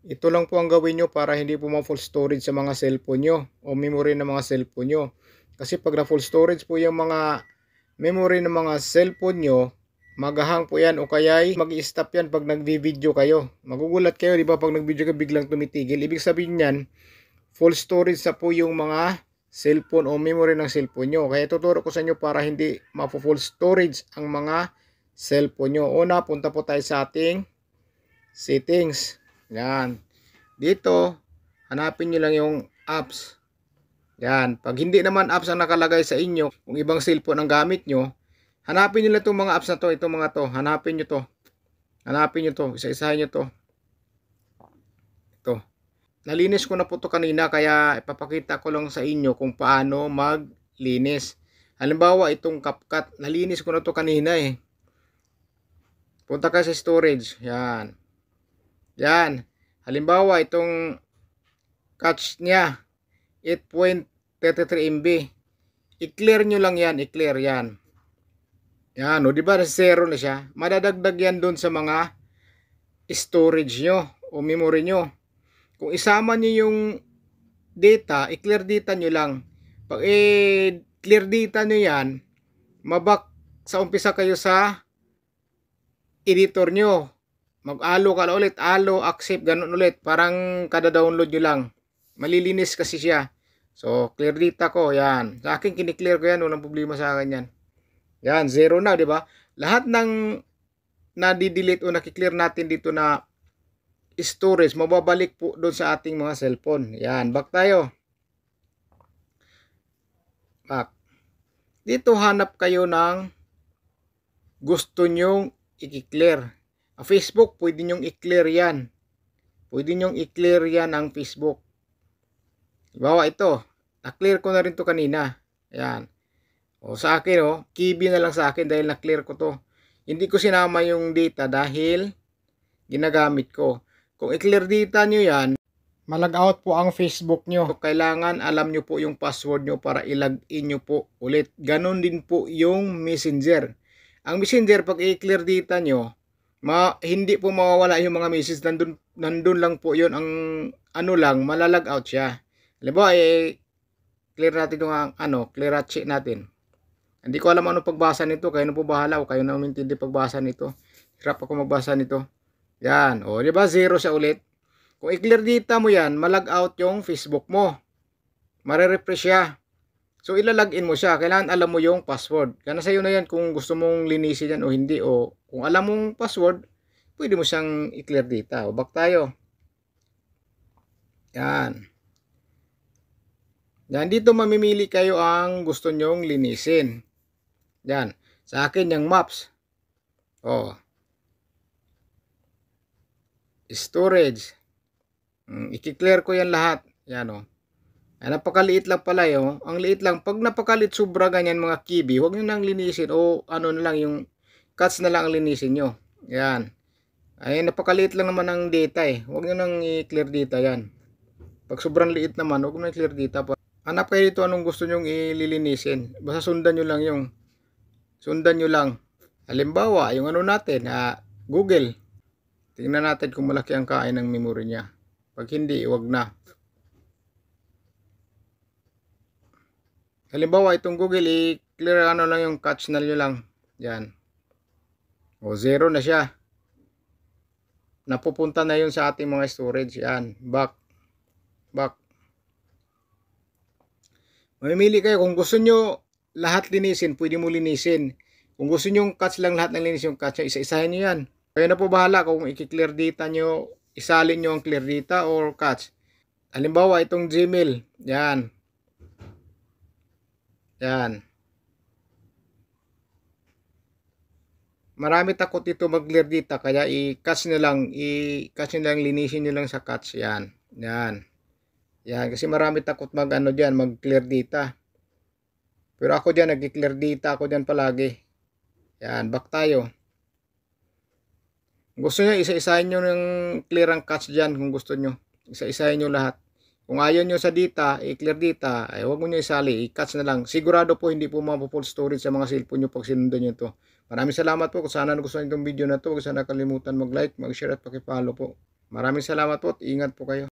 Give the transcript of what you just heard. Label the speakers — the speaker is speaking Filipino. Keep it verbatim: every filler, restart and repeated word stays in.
Speaker 1: Ito lang po ang gawin nyo para hindi po ma-full storage sa mga cellphone nyo o memory ng mga cellphone nyo. Kasi pag na full storage po yung mga memory ng mga cellphone nyo, magahang po yan o kaya'y mag-i-stop yan pag nagvi-video kayo. Magugulat kayo, di ba, pag nag-video kayo biglang tumitigil. Ibig sabihin yan, full storage na po yung mga cellphone o memory ng cellphone nyo. Kaya tuturo ko sa inyo para hindi ma-full storage ang mga cellphone nyo. Una, punta po tayo sa ating settings. Yan. Dito, hanapin nyo lang yung apps. Yan. Pag hindi naman apps ang nakalagay sa inyo, kung ibang cellphone ang gamit nyo, hanapin nyo lang itong mga apps na to. Itong mga to. Hanapin nyo to. Hanapin nyo to. Isa-isahin nyo to. Ito. Nalinis ko na po to kanina, kaya ipapakita ko lang sa inyo kung paano maglinis. Halimbawa, itong CapCut. Nalinis ko na to kanina eh. Punta ka sa storage. Yan. Yan. Halimbawa, itong catch niya, eight point three three M B. I-clear nyo lang yan. I-clear yan. Yan. O, diba? Zero na siya. Madadagdag yan dun sa mga storage nyo o memory nyo. Kung isama nyo yung data, i-clear data nyo lang. Pag i-clear data nyo yan, mabak sa umpisa kayo sa editor nyo. Mag-alo ka ulit, alo, accept, ganun ulit. Parang kada download nyo lang. Malilinis kasi siya. So, clear data ko, yan. Sa akin, kiniklear ko yan, walang problema sa akin yan. Yan, zero na, di ba? Lahat ng nadi-delete o nakiklear natin dito na storage, mababalik po doon sa ating mga cellphone. Yan, back tayo. Back. Dito hanap kayo ng gusto nyong i-clear. Ang Facebook, pwede nyong i-clear yan. Pwede nyong i-clear yan ang Facebook. Bawa ito. Na-clear ko na rin to kanina. Ayan. O sa akin, o, kibi na lang sa akin dahil na-clear ko to. Hindi ko sinama yung data dahil ginagamit ko. Kung i-clear data nyo yan, malag-out po ang Facebook nyo. Kailangan alam nyo po yung password nyo para i-login nyo po ulit. Ganon din po yung Messenger. Ang Messenger, pag i-clear data nyo, Ma, hindi po mawawala yung mga message, nandun, nandun lang po yun, ang ano lang, malalag out siya. Halimbawa, eh, clear natin yung ano, clear check natin. Hindi ko alam ano pagbasa nito, kayo na po bahala o kayo na umintindi pagbasa nito. Hirap ako magbasa nito. Yan, o, di ba, zero siya ulit. Kung i-clear data mo yan, malag out yung Facebook mo. Mare-refresh siya. So, ilalagin mo siya. Kailangan alam mo yung password. Kaya nasa iyo na yan kung gusto mong linisin yan o hindi. O kung alam mong password, pwede mo siyang i-clear data. O back tayo. Yan. Yan. Dito mamimili kayo ang gusto nyong linisin. Yan. Sa akin yung maps. O. Storage. Hmm, i-clear ko yan lahat. Yan o. Ay, napakaliit lang pala yun. Ang liit lang. Pag napakaliit sobra ganyan mga kibi, huwag nyo nang linisin o ano na lang yung cuts na lang ang linisin nyo. Yan. Ay, napakaliit lang naman ang data eh. Huwag nyo nang i-clear data yan. Pag sobrang liit naman, huwag nyo i-clear data. Hanap kayo dito anong gusto nyo ililinisin. Basta sundan nyo lang yung sundan nyo lang. Halimbawa, yung ano natin, uh, Google. Tingnan natin kung malaki ang kain ng memory niya. Pag hindi, huwag na. Halimbawa, itong Google, i-clear ano lang yung catch na nyo lang. Yan. O, zero na siya. Napupunta na yun sa ating mga storage. Yan. Back. Back. Mamimili kayo. Kung gusto nyo lahat linisin, pwede mo linisin. Kung gusto nyo yung catch lang lahat ng linis yung catch, isa-isahin nyo yan. Kayo na po bahala kung i-clear data nyo, isalin nyo ang clear data or catch. Halimbawa, itong Gmail. Yan. Yan. Marami takot ito mag-clear data, kaya i-catch nyo lang, i-catch nyo lang, linisin nyo lang sa catch. Yan. Yan. Yan. Kasi marami takot mag ano dyan, mag-clear data. Pero ako dyan, nag-clear data ako dyan palagi. Yan. Back tayo. Gusto nyo, isa-isahin nyo ng clear ang catch dyan kung gusto nyo. Isa-isahin nyo lahat. Kung ayaw nyo sa data, i-clear data, ay huwag mo nyo isali, i-catch na lang. Sigurado po hindi po mapo-full storage sa mga cellphone nyo pag sinundan nyo to. Maraming salamat po. Kung sana nagustuhan itong video na to, huwag sana kalimutan mag-like, mag-share at pakipollow po. Maraming salamat po at ingat po kayo.